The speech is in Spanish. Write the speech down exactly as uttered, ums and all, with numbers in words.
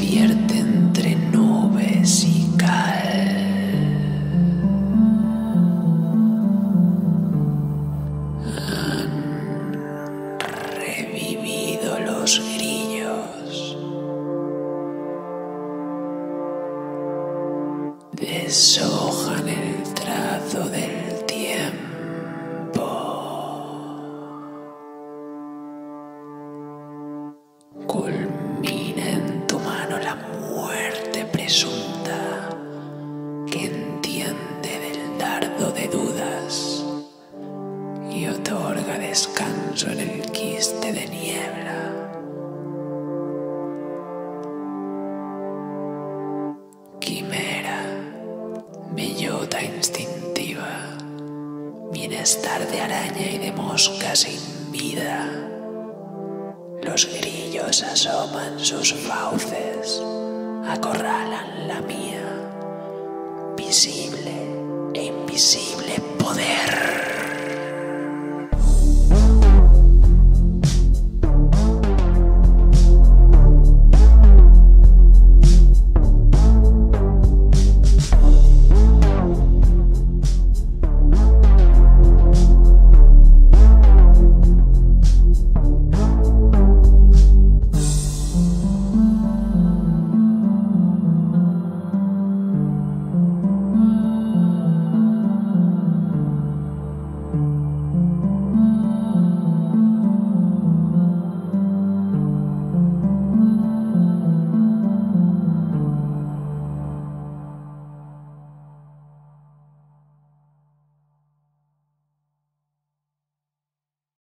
vierte entre nubes y cal. Han revivido los grillos. Deshojan el trazo del tiempo. Culmina en tu mano la muerte presunta que entiende del dardo de dudas y otorga descanso en el quiste de niebla. Quimera, bellota instintiva, bienestar de araña y de mosca sin vida. Los grillos asoman sus fauces, acorralan la mía. Visible e invisible poder.